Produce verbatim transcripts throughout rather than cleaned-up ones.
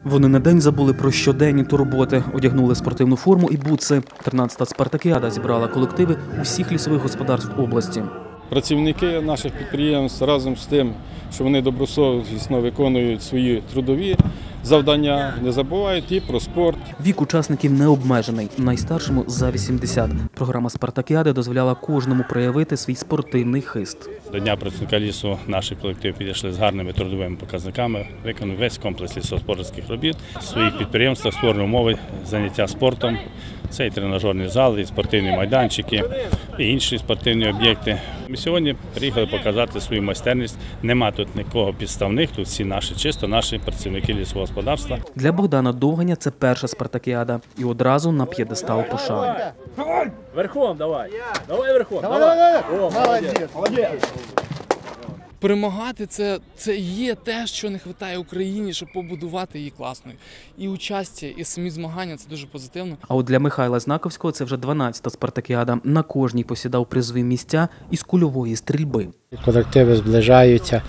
Вони на день забули про щоденні турботи, одягнули спортивну форму і бутси. тринадцята спартакіада зібрала колективи усіх лісових господарств області. Працівники наших підприємств разом з тим, що вони добросовісно виконують свої трудові завдання, не забувають і про спорт. Вік учасників не обмежений. Найстаршому – за вісімдесят. Програма «Спартакіади» дозволяла кожному проявити свій спортивний хист. До Дня працівника лісу наші колективи підійшли з гарними трудовими показниками, виконали весь комплекс лісогосподарських робіт. В своїх підприємствах створені умови заняття спортом. Це і тренажерні зали, і спортивні майданчики, і інші спортивні об'єкти. Ми сьогодні приїхали показати свою майстерність. Нема тут нікого підставних, тут всі наші, чисто наші працівники лісового господарства. Для Богдана Довганя це перша спартакіада. І одразу на п'єдестал пошани. Верхом давай. Давай верхом. Давай, давай. О, молодець. Молодець. Перемагати це, це є те, що не вистачає Україні, щоб побудувати її класною. І участь, і самі змагання – це дуже позитивно. А от для Михайла Знаковського це вже дванадцята спартакіада. На кожній посідав призові місця із кульової стрільби. Колективи зближаються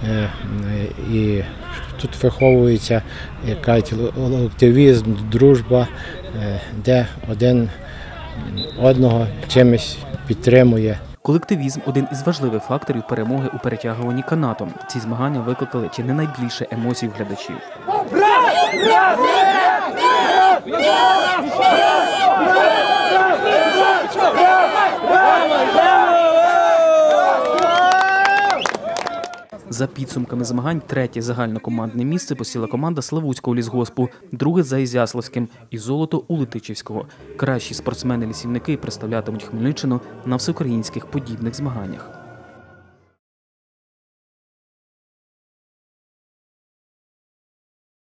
і тут виховується якась колективізм, дружба, де один одного чимось підтримує. Колективізм – один із важливих факторів перемоги у перетягуванні канатом. Ці змагання викликали чи не найбільше емоцій у глядачів. За підсумками змагань, третє загальнокомандне місце посіла команда Славутського лісгоспу, друге – за Ізяславським і золото у Летичівського. Кращі спортсмени-лісівники представлятимуть Хмельниччину на всеукраїнських подібних змаганнях.